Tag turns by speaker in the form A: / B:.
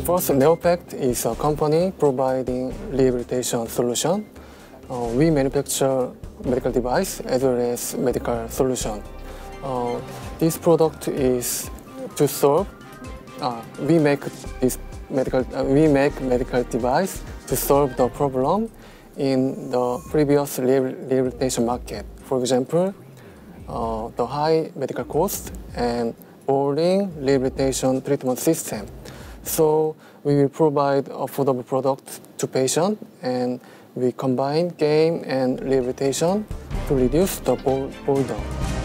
A: First, Neopact is a company providing rehabilitation solution. We manufacture medical device as well as medical solution. This product is to solve. We make medical device to solve the problem in the previous rehabilitation market. For example, the high medical cost and boring rehabilitation treatment system. So we will provide affordable products to patients, and we combine game and rehabilitation to reduce the burden.